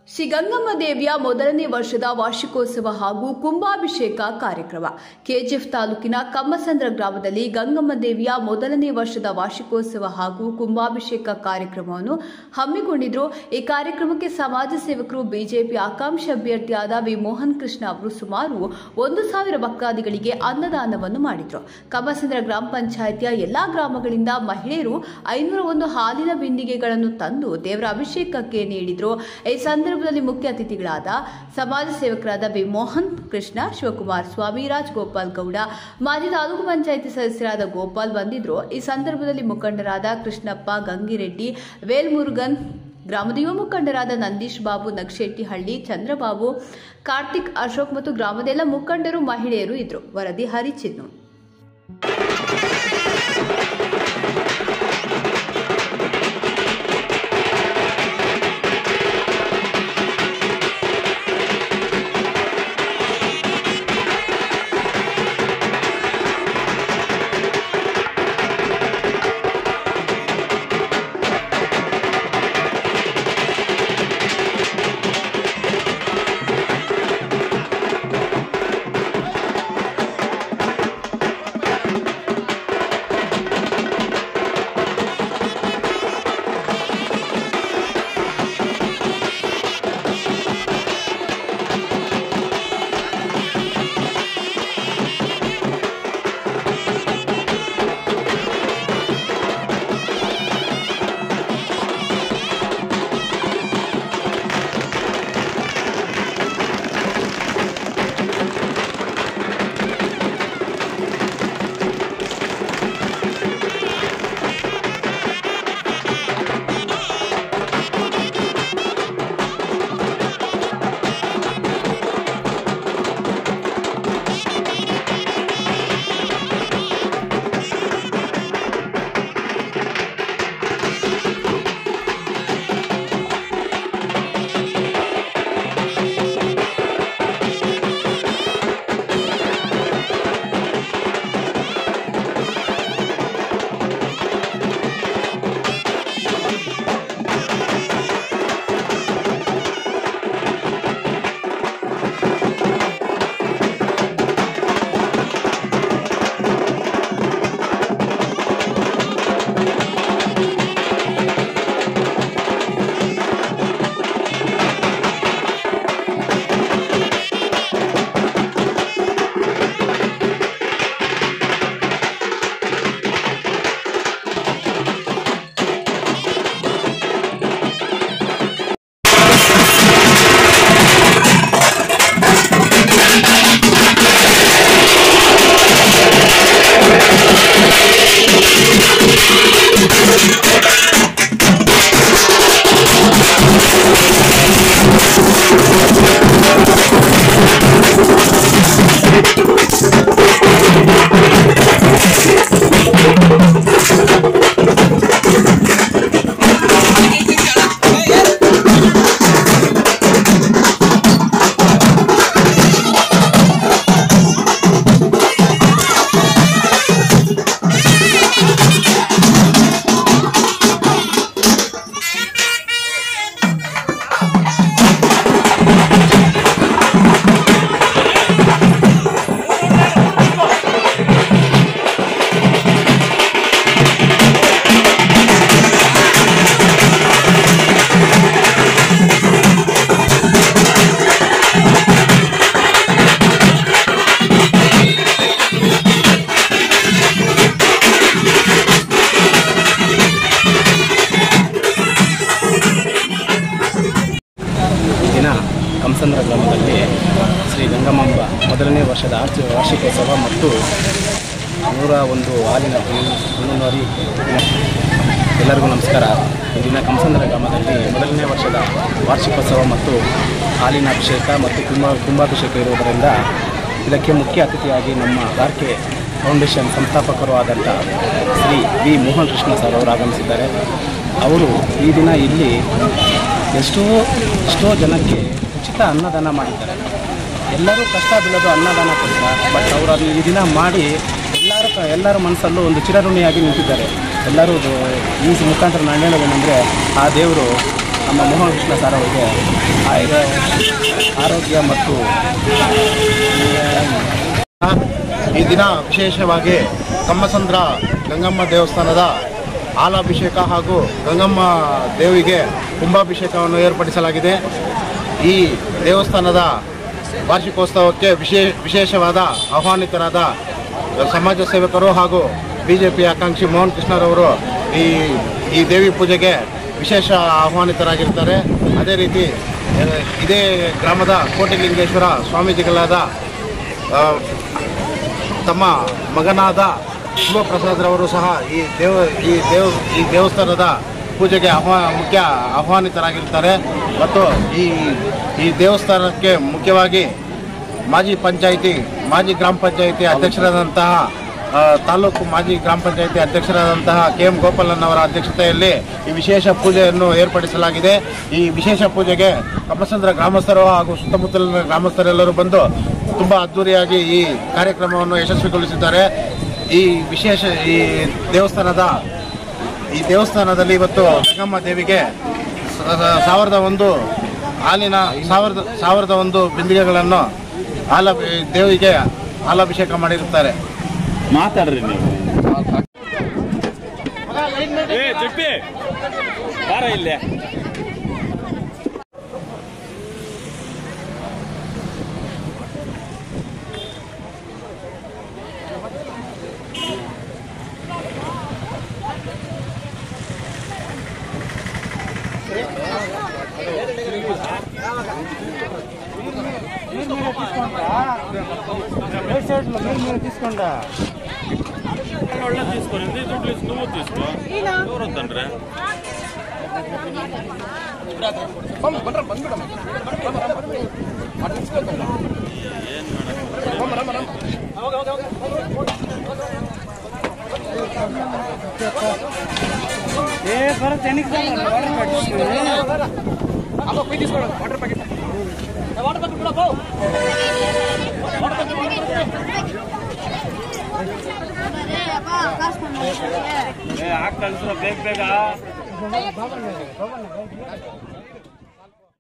ಶ್ರೀ ಗಂಗಮ್ಮ ದೇವಿಯ ಮೊದಲನೇ ವರ್ಷದ ವಾರ್ಷಿಕೋತ್ಸವ ಹಾಗೂ ಕುಂಭಾಭಿಷೇಕ ಕಾರ್ಯಕ್ರಮ ಕೆಜಿಎಫ್ ತಾಲೂಕಿನ ಕಮ್ಮಸಂದ್ರ ಗ್ರಾಮದಲ್ಲಿ ಗಂಗಮ್ಮ ದೇವಿಯ ಮೊದಲನೇ ವರ್ಷದ ವಾರ್ಷಿಕೋತ್ಸವ ಹಾಗೂ ಕುಂಭಾಭಿಷೇಕ ಕಾರ್ಯಕ್ರಮವನ್ನು ಹಮ್ಮಿಕೊಂಡಿದ್ರು. ಈ ಕಾರ್ಯಕ್ರಮಕ್ಕೆ ಸಮಾಜ ಸೇವಕರು ಬಿಜೆಪಿ ಆಕಾಂಕ್ಷಿ ಅಭ್ಯರ್ಥಿಯಾದ ವಿ ಮೋಹನ್ ಕೃಷ್ಣ ಅವರು ಸುಮಾರು 1,000 ಭಕ್ತಾದಿಗಳಿಗೆ ಅನ್ನದಾನವನ್ನು ಮಾಡಿದ್ರು. ಕಮ್ಮಸಂದ್ರ ಗ್ರಾಮ ಪಂಚಾಯಿತಿಯ ಎಲ್ಲಾ ಗ್ರಾಮಗಳಿಂದ ಮಹಿಳೆಯರು 501 ಹಾಲಿನ ಬಿಂದಿಗೆಗಳನ್ನು ತಂದು ದೇವರ ಅಭಿಷೇಕಕ್ಕೆ ನೀಡಿದ್ರು. ಈ ಸಂದರ್ಭದಲ್ಲಿ ಮುಖ್ಯ ಅತಿಥಿಗಳಾದ ಸಮಾಜ ಸೇವಕರಾದ ವಿ ಮೋಹನ್ ಕೃಷ್ಣ, ಶಿವಕುಮಾರ್ ಸ್ವಾಮಿ, ರಾಜಗೋಪಾಲ್ ಗೌಡ, ಮಾಜಿ ತಾಲೂಕು ಪಂಚಾಯಿತಿ ಸದಸ್ಯರಾದ ಗೋಪಾಲ್ ಬಂದಿದ್ರು. ಈ ಸಂದರ್ಭದಲ್ಲಿ ಮುಖಂಡರಾದ ಕೃಷ್ಣಪ್ಪ, ಗಂಗಿರೆಡ್ಡಿ, ವೇಲ್ಮುರುಗನ್, ಗ್ರಾಮದ ಯುವ ಮುಖಂಡರಾದ ನಂದೀಶ್ ಬಾಬು, ನಕ್ಷೆಟ್ಟಿಹಳ್ಳಿ, ಚಂದ್ರಬಾಬು, ಕಾರ್ತಿಕ್, ಅಶೋಕ್ ಮತ್ತು ಗ್ರಾಮದ ಎಲ್ಲ ಮುಖಂಡರು, ಮಹಿಳೆಯರು ಇದ್ರು. ವರದಿ ಹರಿಚಿನ್ನು. ಕಮ್ಮಸಂದ್ರ ಗ್ರಾಮದಲ್ಲಿ ಶ್ರೀ ಗಂಗಮಾಂಬ ಮೊದಲನೇ ವರ್ಷದ ವಾರ್ಷಿಕೋತ್ಸವ ಮತ್ತು 101 ಹಾಲಿನ ಹುಣ್ಣುನರಿ. ಎಲ್ಲರಿಗೂ ನಮಸ್ಕಾರ. ಈ ದಿನ ಕಮ್ಮಸಂದ್ರ ಗ್ರಾಮದಲ್ಲಿ ಮೊದಲನೇ ವರ್ಷದ ವಾರ್ಷಿಕೋತ್ಸವ ಮತ್ತು ಹಾಲಿನ ಅಭಿಷೇಕ ಮತ್ತು ಕುಂಭಾಭಿಷೇಕ ಇರುವುದರಿಂದ ಇದಕ್ಕೆ ಮುಖ್ಯ ಅತಿಥಿಯಾಗಿ ನಮ್ಮ ಆರ್ಕೆ ಫೌಂಡೇಶನ್ ಸಂಸ್ಥಾಪಕರು ಆದಂಥ ಶ್ರೀ ವಿ ಮೋಹನ್ ಕೃಷ್ಣ ಸರ್ ಅವರು ಆಗಮಿಸಿದ್ದಾರೆ. ಅವರು ಈ ದಿನ ಇಲ್ಲಿ ಎಷ್ಟೋ ಜನಕ್ಕೆ ಉಚಿತ ಅನ್ನದಾನ ಮಾಡಿದ್ದಾರೆ. ಎಲ್ಲರೂ ಕಷ್ಟ ಬೀಳೋದು ಅನ್ನದಾನ ಕೊಡ್ತಾರೆ, ಬಟ್ ಅವರು ಅದನ್ನು ಈ ದಿನ ಮಾಡಿ ಎಲ್ಲರ ಮನಸ್ಸಲ್ಲೂ ಒಂದು ಚಿರಋಣಿಯಾಗಿ ನಿಂತಿದ್ದಾರೆ. ಎಲ್ಲರೂ ಈ ಮುಖಾಂತರ ನಾನು ಹೇಳೋದೇನೆಂದರೆ ಆ ದೇವರು ನಮ್ಮ ಮೋಹನ್ ಕೃಷ್ಣ ಸರ್ ಅವರಿಗೆ ಆರೋಗ್ಯ ಮತ್ತು ಈ ದಿನ ವಿಶೇಷವಾಗಿ ಕಮ್ಮಸಂದ್ರ ಗಂಗಮ್ಮ ದೇವಸ್ಥಾನದ ಹಾಲಾಭಿಷೇಕ ಹಾಗೂ ಗಂಗಮ್ಮ ದೇವಿಗೆ ಕುಂಭಾಭಿಷೇಕವನ್ನು ಏರ್ಪಡಿಸಲಾಗಿದೆ. ಈ ದೇವಸ್ಥಾನದ ವಾರ್ಷಿಕೋತ್ಸವಕ್ಕೆ ವಿಶೇಷವಾದ ಆಹ್ವಾನಿತರಾದ ಸಮಾಜ ಸೇವಕರು ಹಾಗೂ ಬಿಜೆಪಿ ಆಕಾಂಕ್ಷಿ ಮೋಹನ್ ಕೃಷ್ಣರವರು ಈ ದೇವಿ ಪೂಜೆಗೆ ವಿಶೇಷ ಆಹ್ವಾನಿತರಾಗಿರ್ತಾರೆ. ಅದೇ ರೀತಿ ಇದೇ ಗ್ರಾಮದ ಕೋಟಿಲಿಂಗೇಶ್ವರ ಸ್ವಾಮೀಜಿಗಳಾದ ತಮ್ಮ ಮಗನಾದ ಶಿವಪ್ರಸಾದ್ರವರು ಸಹ ಈ ದೇವಸ್ಥಾನದ ಪೂಜೆಗೆ ಮುಖ್ಯ ಆಹ್ವಾನಿತರಾಗಿರ್ತಾರೆ. ಮತ್ತು ಈ ದೇವಸ್ಥಾನಕ್ಕೆ ಮುಖ್ಯವಾಗಿ ಮಾಜಿ ಗ್ರಾಮ ಪಂಚಾಯಿತಿ ಅಧ್ಯಕ್ಷರಾದಂತಹ ತಾಲೂಕು ಮಾಜಿ ಗ್ರಾಮ ಪಂಚಾಯಿತಿ ಅಧ್ಯಕ್ಷರಾದಂತಹ KM ಗೋಪಾಲನ್ ಅವರ ಅಧ್ಯಕ್ಷತೆಯಲ್ಲಿ ಈ ವಿಶೇಷ ಪೂಜೆಯನ್ನು ಏರ್ಪಡಿಸಲಾಗಿದೆ. ಈ ವಿಶೇಷ ಪೂಜೆಗೆ ಕಮ್ಮಸಂದ್ರ ಗ್ರಾಮಸ್ಥರು ಹಾಗೂ ಸುತ್ತಮುತ್ತಲಿನ ಗ್ರಾಮಸ್ಥರೆಲ್ಲರೂ ಬಂದು ತುಂಬ ಅದ್ದೂರಿಯಾಗಿ ಈ ಕಾರ್ಯಕ್ರಮವನ್ನು ಯಶಸ್ವಿಗೊಳಿಸಿದ್ದಾರೆ. ಈ ದೇವಸ್ಥಾನದಲ್ಲಿ ಇವತ್ತು ಗಂಗಮ್ಮ ದೇವಿಗೆ 1001 ಬಿಂದಿಗೆಗಳನ್ನು ದೇವಿಗೆ ಹಾಲಾಭಿಷೇಕ ಮಾಡಿರುತ್ತಾರೆ. ಮಾತಾಡ್ರಿ ನೀವು. ಇಲ್ಲೇ తీసుకుంటా ಒಳ್ಳೆ తీసుకోండి ದುಡ್ಡು నువ్వు తీసుకో ఎవరొద్దండ్ರೆ ಹಾಕಿ ಕಳಿಸ್ರ ಬೇಗ